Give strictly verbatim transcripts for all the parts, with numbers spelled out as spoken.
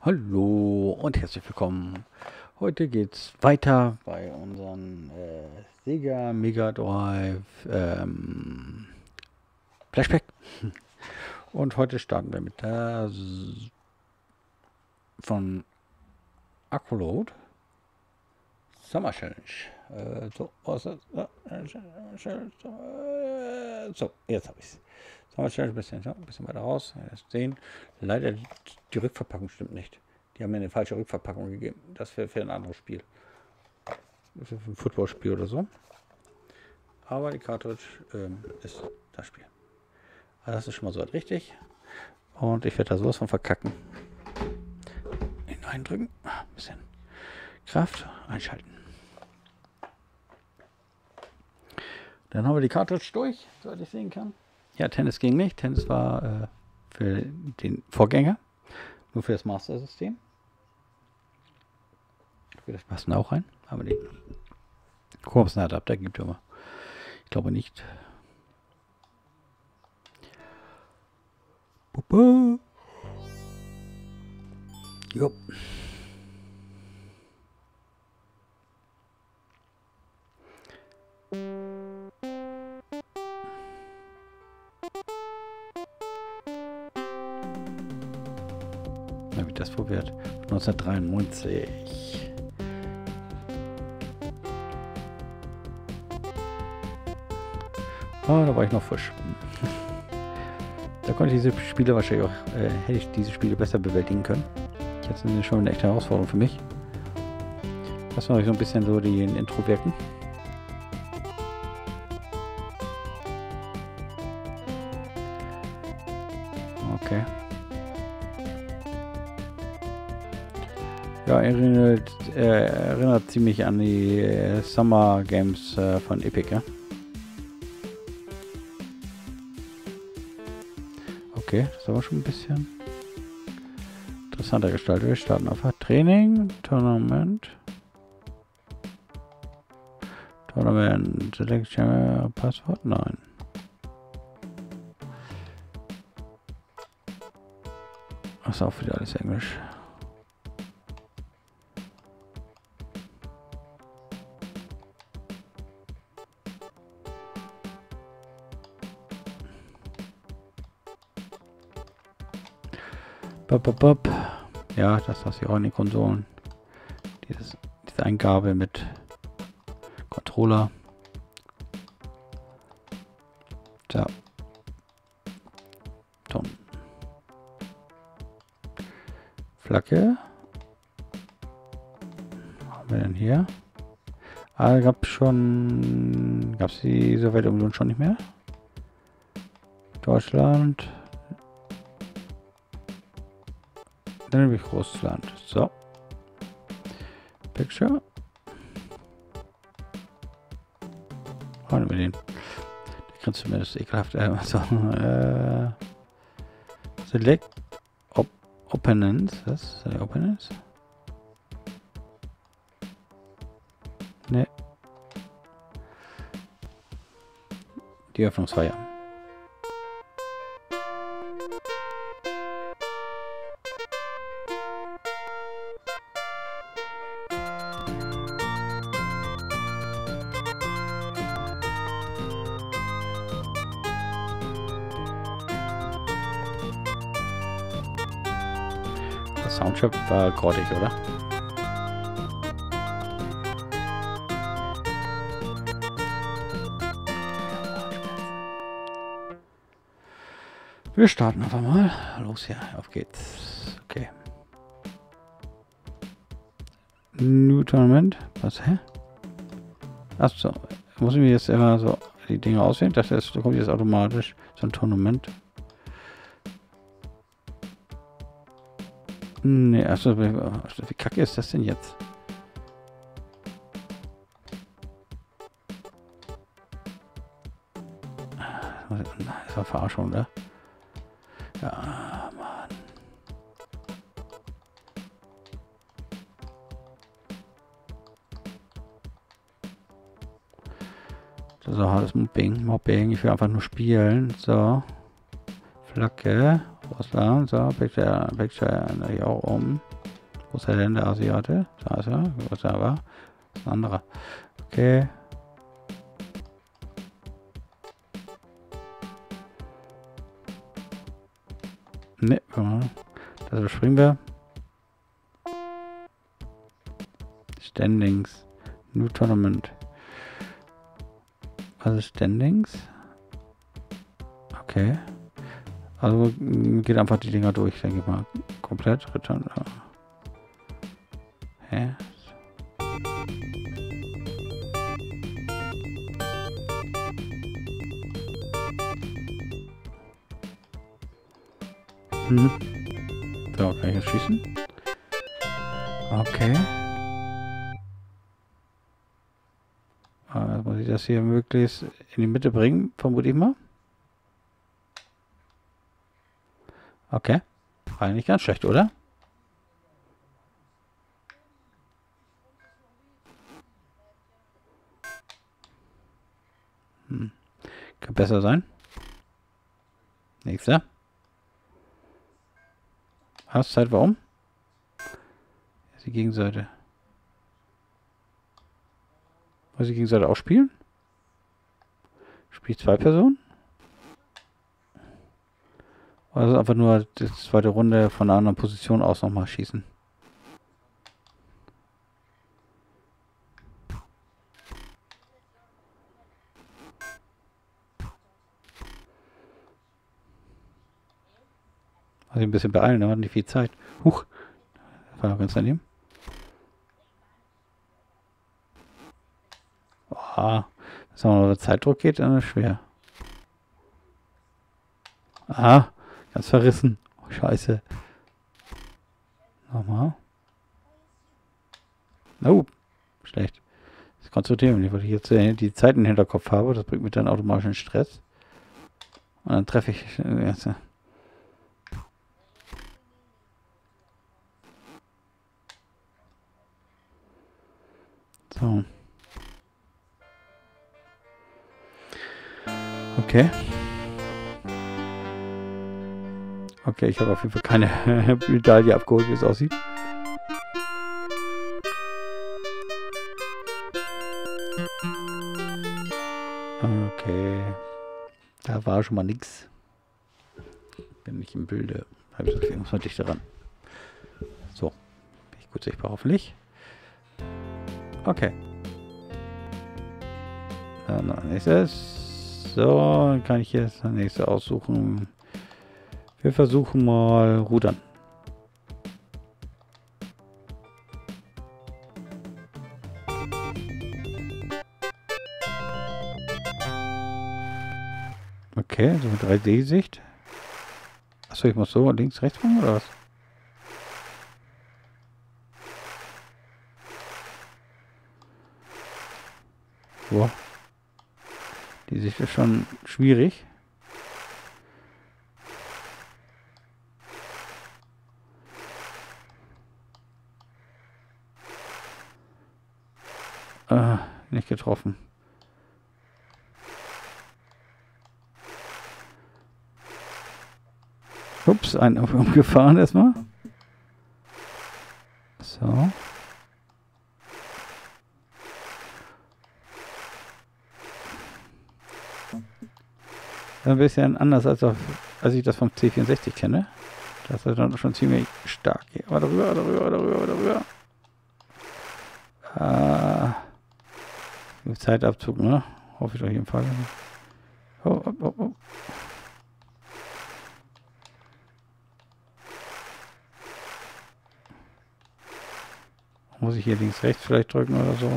Hallo und herzlich willkommen. Heute geht's weiter bei unseren äh, Sega Mega Drive ähm, Flashback. Und heute starten wir mit der S von Accolade Summer Challenge. Äh, so, was ist das? So, jetzt habe ich es. Summer Challenge ein bisschen, ein bisschen weiter raus. Erst sehen. Leider die Rückverpackung stimmt nicht. Die haben mir eine falsche Rückverpackung gegeben. Das wäre für ein anderes Spiel. Das ist ein Footballspiel oder so. Aber die Cartridge ähm, ist das Spiel. Also das ist schon mal so weit richtig. Und ich werde da sowas von verkacken. Hineindrücken. Ein bisschen Kraft. Einschalten. Dann haben wir die Cartridge durch, soweit ich sehen kann. Ja, Tennis ging nicht. Tennis war äh, für den Vorgänger. Nur für das Master-System. Das passen auch rein. Aber die großen Adapter gibt es immer. Ich glaube nicht. Bubu. Jo. Da wird das probiert. neunzehnhundertdreiundneunzig. Ah, da war ich noch frisch. Da konnte ich diese Spiele wahrscheinlich auch, äh, hätte ich diese Spiele besser bewältigen können. Jetzt ist schon eine echte Herausforderung für mich. Lassen wir euch so ein bisschen so den Intro wirken. Okay. Ja, erinnert, äh, erinnert ziemlich an die äh, Summer Games äh, von Epic, ja? Okay, das ist aber schon ein bisschen interessanter gestaltet. Wir starten auf Training, Tournament. Tournament, Selection, Passwort, nein. Das ist auch wieder alles Englisch. Bop, bop, bop. Ja, das hast du auch in den Konsolen. Dieses, diese Eingabe mit Controller. So. Ton. Flagge. Was haben wir denn hier? Ah, gab schon. Gab es die Sowjetunion schon nicht mehr? Deutschland. Dann nehme ich Russland. So. Picture. Oh, nehmen wir den. Der grinst zumindest ekelhaft. Äh, so, äh, select op Opponents. Was? Select Opponents? Ne. Die Öffnungsfeier. Das Soundtrap war grottig, oder? Wir starten einfach mal. Los, ja, auf geht's. Okay. New Tournament. Was, hä? Achso, muss ich mir jetzt immer so die Dinge auswählen? Das heißt, da kommt jetzt automatisch so ein Tournament. Nee, achso, wie kacke ist das denn jetzt? Das war Verarschung, oder? Ja, Mann. So, das Mobbing, Mobbing. Ich will einfach nur spielen. So. Flagge. Russland, so, Picture, Picture, hier auch oben. Wo ist er denn, der Asiate? Da ist er, wo ist er war? Das ist ein anderer. Okay. Ne, das überspringen wir. Standings. New Tournament. Was ist Standings? Okay. Also geht einfach die Dinger durch, denke ich mal. Komplett. Return. Hä? Hm. So, kann ich jetzt schießen? Okay. Also muss ich das hier möglichst in die Mitte bringen, vermute ich mal. Okay. War nicht ganz schlecht, oder? Hm. Kann besser sein. Nächster. Auszeit, warum? Die Gegenseite. Muss die Gegenseite auch spielen? Spielt zwei Personen? Also einfach nur die zweite Runde von einer anderen Position aus nochmal schießen. Also ein bisschen beeilen, da hat nicht viel Zeit. Huch, das war noch ganz daneben. Ah, wenn es noch Zeitdruck geht, dann ist es schwer. Ah, ganz verrissen. Oh, Scheiße. Nochmal. Oh, schlecht. Das konzentrieren wir nicht, weil ich jetzt die Zeit im Hinterkopf habe. Das bringt mir dann automatisch in Stress. Und dann treffe ich... Jetzt, so. Okay. Okay, ich habe auf jeden Fall keine Medaille abgeholt, wie es aussieht. Okay. Da war schon mal nichts. Bin nicht im Bilde. Habe ich gesagt, muss man dichter ran. So. Bin ich gut sichtbar, hoffentlich. Okay. Dann noch nächstes. So, dann kann ich jetzt das nächste aussuchen. Wir versuchen mal Rudern. Okay, so mit drei D-Sicht. Achso, ich muss so links, rechts machen oder was? Boah. Die Sicht ist schon schwierig. Äh, nicht getroffen. Ups, einen umgefahren erstmal. So. Ein bisschen anders als, auf, als ich das vom C vierundsechzig kenne. Das ist dann schon ziemlich stark. Hier. Aber darüber, darüber, darüber, darüber. Ah, Zeitabzug, ne? Hoffe ich auf jeden Fall. Oh, oh, oh, oh. Muss ich hier links, rechts vielleicht drücken oder so?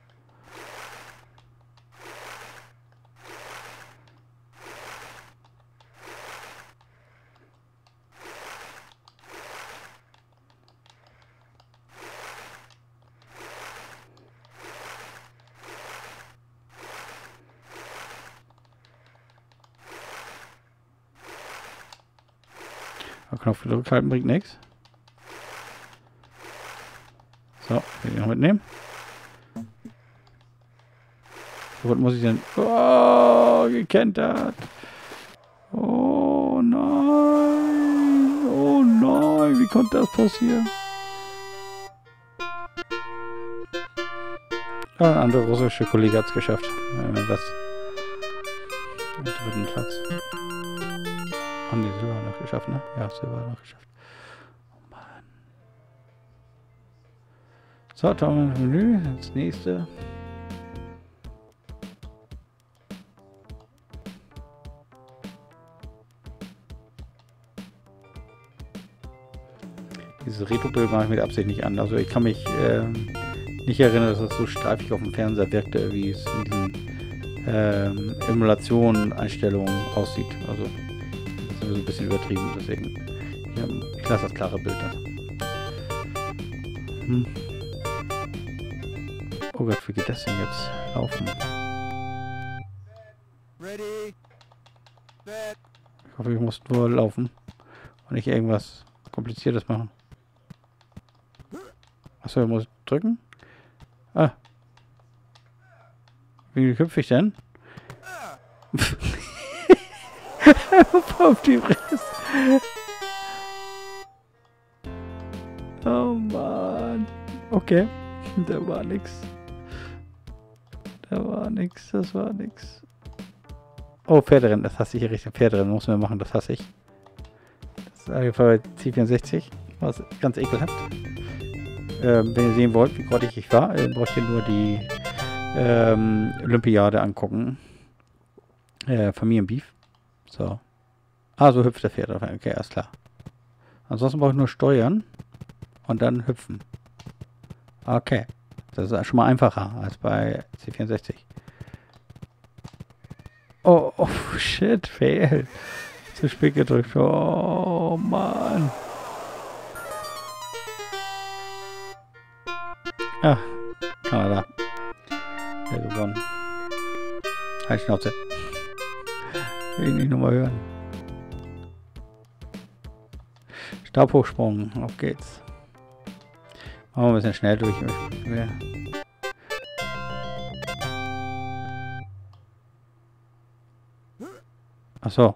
Knopf gedrückt halten bringt nichts. So, will ich noch mitnehmen. So, was muss ich denn? Oh, gekentert. Oh nein. wie konnte das passieren? Ja, ein anderer russische Kollege hat es geschafft. Äh, was? Den dritten Platz. Haben die Silber noch geschafft, ne? Ja, Silber noch geschafft. Oh Mann. So, da haben wir ein Menü. Das nächste. Dieses Retro-Bild mache ich mit Absicht nicht an. Also ich kann mich ähm, nicht erinnern, dass das so streifig auf dem Fernseher wirkte, wie es in diesen ähm, Emulation-Einstellungen aussieht. Also das ist so ein bisschen übertrieben, deswegen ja, ich lasse das klare Bild da. Hm. Oh Gott, wie geht das denn jetzt laufen? Ich hoffe, ich muss nur laufen und nicht irgendwas Kompliziertes machen. Achso, ich muss drücken. Ah. Wie hüpfe ich denn? Auf die Fresse. Oh Mann. Okay. Da war nix. Da war nix. Das war nix. Oh, Pferderennen. Das hasse ich hier richtig. Pferderennen muss man machen. Das hasse ich. Das ist einfach bei C vierundsechzig. Was ganz ekelhaft. Ähm, wenn ihr sehen wollt, wie grottig ich war, äh, braucht ihr nur die ähm, Olympiade angucken. Äh, Familienbeef. So. Ah, so hüpft der Pferd. Okay, alles klar. Ansonsten brauche ich nur steuern und dann hüpfen. Okay. Das ist schon mal einfacher als bei C vierundsechzig. Oh, oh shit, fail. Zu spät gedrückt. Oh, Mann. Ah, Kanada. Ja, gewonnen. Halt Schnauze. Will ich nicht nochmal hören. Stabhochsprung. Auf geht's. Machen wir ein bisschen schnell durch. Ach so.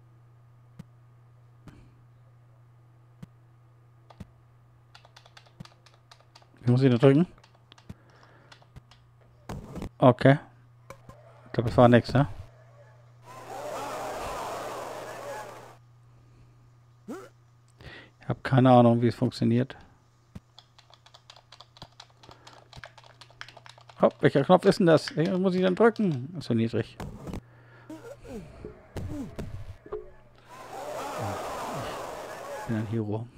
Wie muss ich da drücken? Okay. Ich glaube, das war nichts, ne? Ich habe keine Ahnung, wie es funktioniert. Oh, welcher Knopf ist denn das? Welchen muss ich dann drücken? Ist so niedrig. Ich bin ein Hero.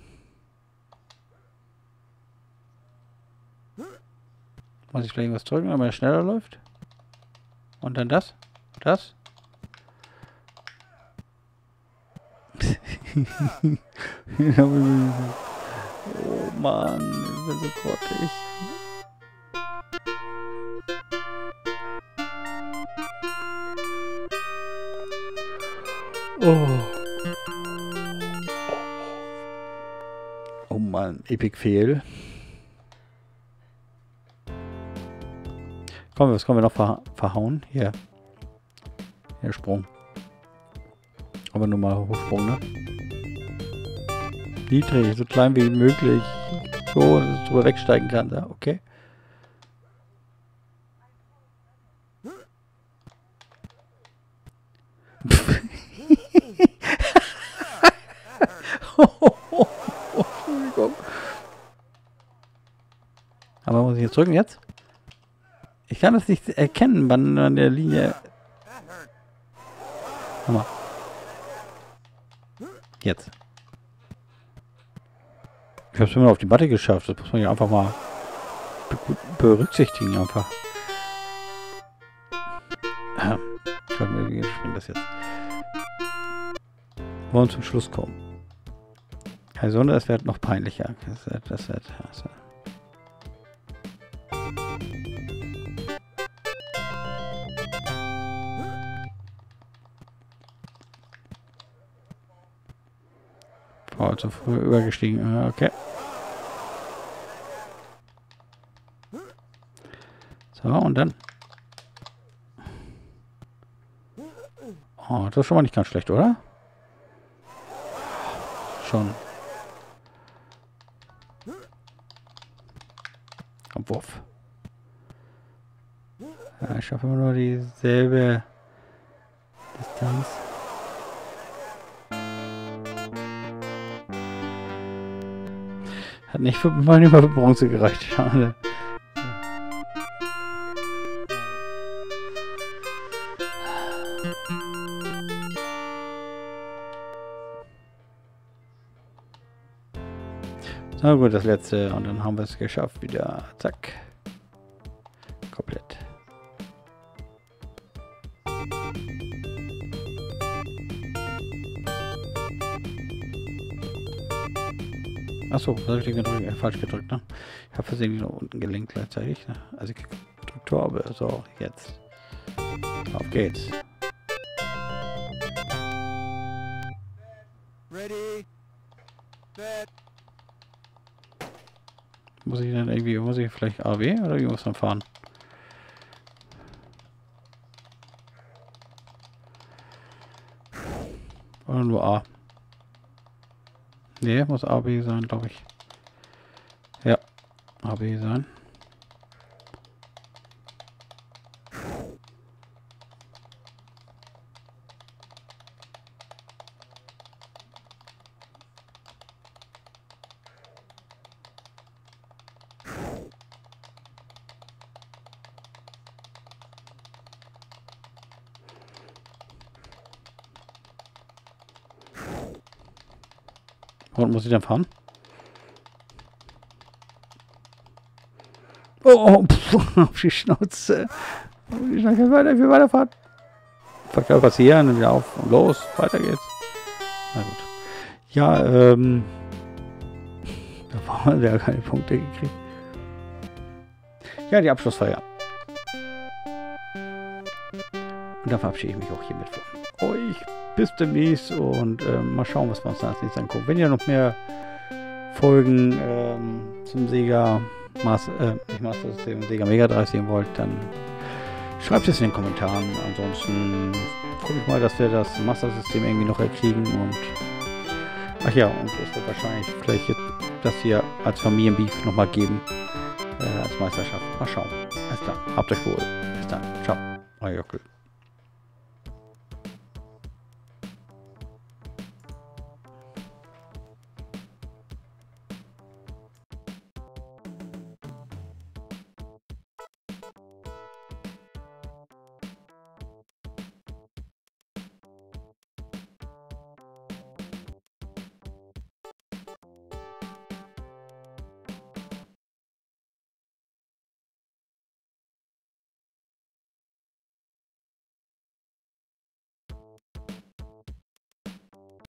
Muss ich vielleicht irgendwas drücken, damit er schneller läuft? Und dann das? Das? Oh Mann, ich bin so grottig. Oh. Oh Mann, Epic Fail. Komm, was können wir noch verha verhauen? Hier. Hier, Sprung. Aber nur mal Hochsprung, ne? Niedrig, so klein wie möglich. So, dass ich drüber wegsteigen kann. Ja, okay. Entschuldigung. Aber muss ich jetzt drücken jetzt? Ich kann das nicht erkennen, wann an der Linie... Hammer. Jetzt. Ich habe es immer auf die Matte geschafft. Das muss man ja einfach mal be berücksichtigen. Einfach. Ich springe das jetzt. Wollen zum Schluss kommen. Keine Sonne, das wird noch peinlicher. Das wird... Das wird, das wird. Oh, zu früh übergestiegen. Okay. So, und dann. Oh, das ist schon mal nicht ganz schlecht, oder? Schon. Am Wurf. Ja, ich schaffe immer nur dieselbe Distanz. Hat nicht für, mal nicht mal für Bronze gereicht. Schade. Na gut, das letzte. Und dann haben wir es geschafft. Wieder. Zack. Komplett. Achso, was habe ich denn gedrückt? Äh, falsch gedrückt, ne? Ich habe versehentlich nach unten gelenkt gleichzeitig. Ne? Also ich gedrückt habe. So, jetzt. Auf geht's. Ready. Set. Muss ich dann irgendwie, muss ich vielleicht A W oder wie muss man fahren? Oder nur A? Ne, muss A B sein, glaube ich. Ja, A B sein. Und muss ich dann fahren? Oh, oh pff, auf die Schnauze. Ich kann weiter, ich will weiterfahren. Verkehr passieren, dann wieder auf und los. Weiter geht's. Na gut. Ja, ähm. Da haben wir ja keine Punkte gekriegt. Ja, die Abschlussfeier. Und da verabschiede ich mich auch hiermit von euch. Bis demnächst und ähm, mal schauen, was wir uns da als nächstes angucken. Wenn ihr noch mehr Folgen ähm, zum Sega Master, äh, nicht Master System, Sega Mega Drive sehen wollt, dann schreibt es in den Kommentaren. Ansonsten gucke ich mal, dass wir das Master System irgendwie noch erkriegen und ach ja, und es wird wahrscheinlich vielleicht jetzt das hier als Familienbeef nochmal geben äh, als Meisterschaft. Mal schauen. Alles klar. Habt euch wohl. Bis dann. Ciao. Euer Jockel.